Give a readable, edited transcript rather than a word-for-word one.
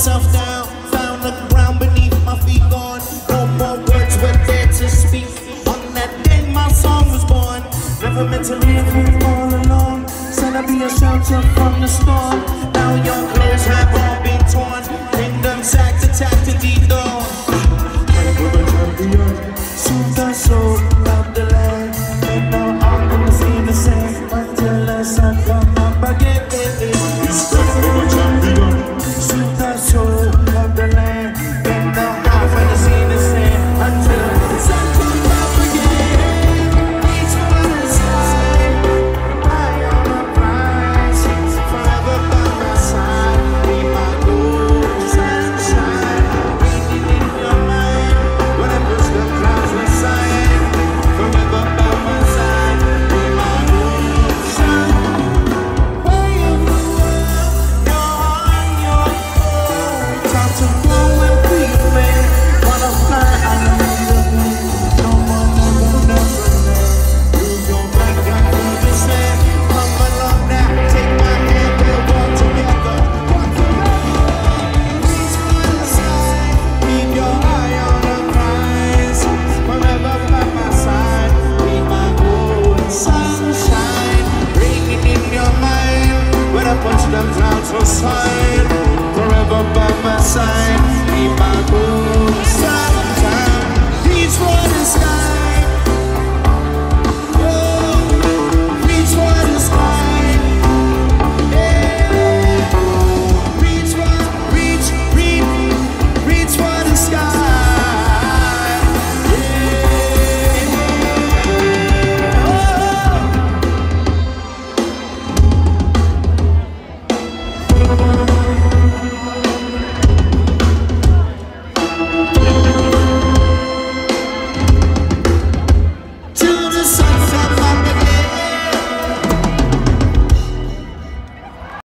myself down, found the ground beneath my feet gone. No more words were there to speak. On that day my song was born. Never meant to leave you all alone. Said I'd be a shelter from the storm. Now your clothes have all been torn. Kingdom sacked, attacked and de-dawned. Soon the soul of the land. And now I'm gonna see the same until the sun come up again. Soon the soul of the land. And now I'm gonna see the same until the sun come up again. Each one side, I am a prize. Forever by my side, be my gold sunshine. Raining in your mind when I push the clouds aside. Forever by my side, be my gold sunshine. Way of the world, you're on your own. Time to go and be man. Wanna fly, I need a plane. No more, never. Move your back, I do the same. Come along now, take my hand, we'll walk together. Walk forever. Reach for the sky, keep your eye on the prize. Forever by my side, be my golden sunshine. Raining in your mind when I punch the clouds aside. Forever by my side, be my golden